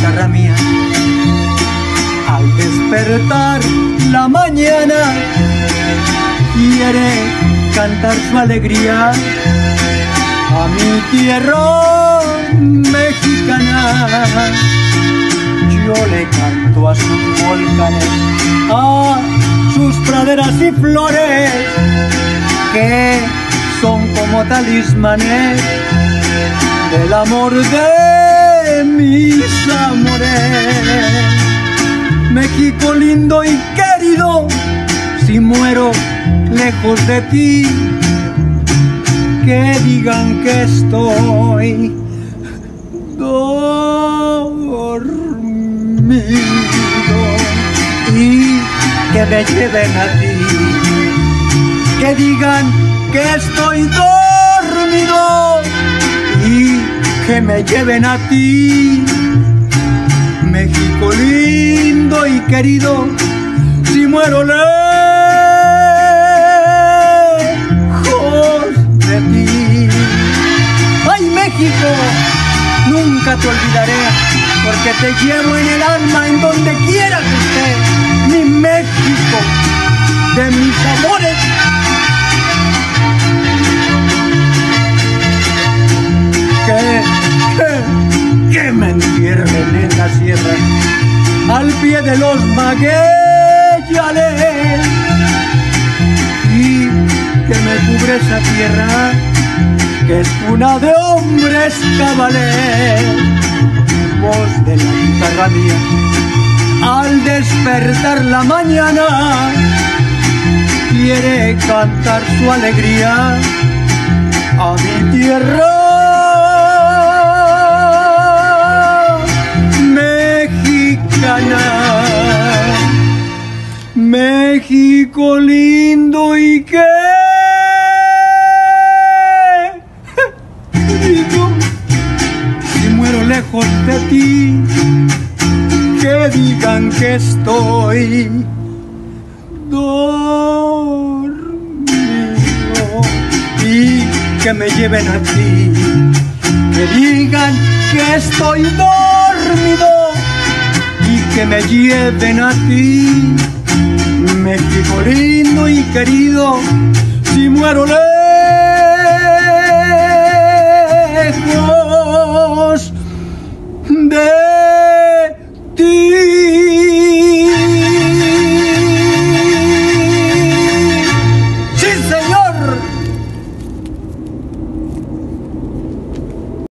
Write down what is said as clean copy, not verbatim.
guitarra mía. Al despertar la mañana quiere cantar su alegría a mi tierra mexicana. Yo le canto a sus volcanes, a sus praderas y flores, que son como talismanes del amor de mis amores. México lindo y querido, si muero lejos de ti, que digan que estoy dormido y que me lleven a ti, que digan que estoy dormido y que me lleven a ti. México lindo y querido, si muero lejos de ti. ¡Ay, México! Nunca te olvidaré, porque te llevo en el alma en donde quiera que estés. Mi México, de mis amores. Que me entierren en la sierra, al pie de los magueyales, y que me cubre esa tierra, que es cuna de hombres cabales. Voz de la guitarra mía, al despertar la mañana, quiere cantar su alegría a mi tierra mexicana. México lindo y querido, si muero lejos de ti, que digan que estoy dormido y que me lleven a ti, que digan que estoy dormido y que me lleven a ti. México lindo y querido, si muero lejos